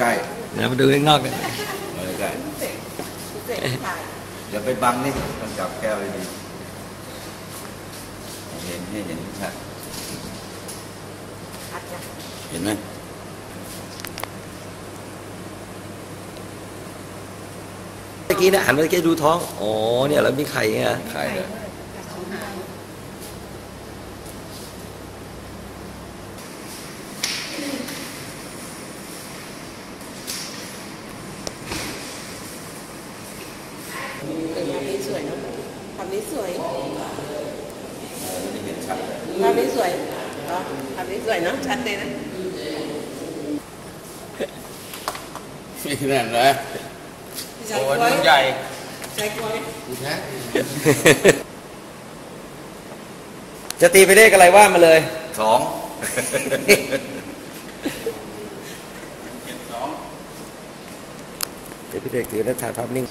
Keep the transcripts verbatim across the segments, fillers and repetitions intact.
ล้เดี๋ยวมาดูข้างนอกกันๆมาใกล้ๆอย่าไปบังนี่ต้องจับแก้วเลยดีเห็นให้เห็นชัดเห็นไหมเมื่อกี้นะหันเมื่อกี้ดูท้องอ๋อเนี่ยเรามีไข่ไงไข่เลยสวยนะภาพนี้สวยไม่เห็นชัดภาพนี้สวยภาพนี้สวยเนาะชัดเลยนะนี่นั่นเลยโอ้ยมันใหญ่ใช่กล้วยดูแท้จะตีไปเลขอะไรว่ามาเลยสองเดี๋ยวพี่เด็กถือแล้วถ่ายภาพนิ่ง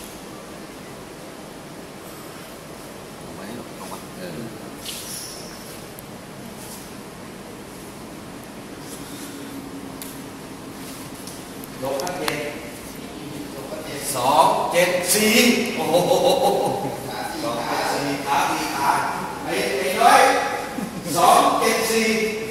ลบเจ็ดสองเจ็ดสี่โอ้โหสองเจ็ดสี่ขาสี่ขาไอ้ไอ้น้อยสองเจ็ดสี่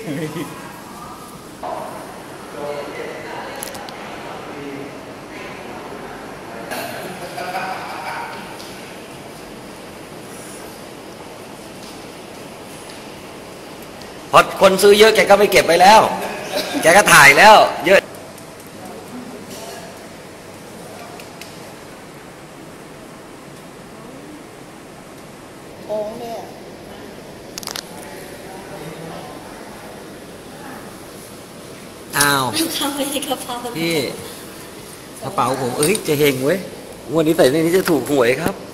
พอคนซื้อเยอะแกก็ไม่เก็บไปแล้วแกก็ถ่ายแล้วเยอะโอ้เนี่ยอ้าวเข้าไปในกระเป๋าพี่กระเป๋าผมเอ้ยจะเฮงเว้ยวันนี้ใส่ในนี้จะถูกหวยครับ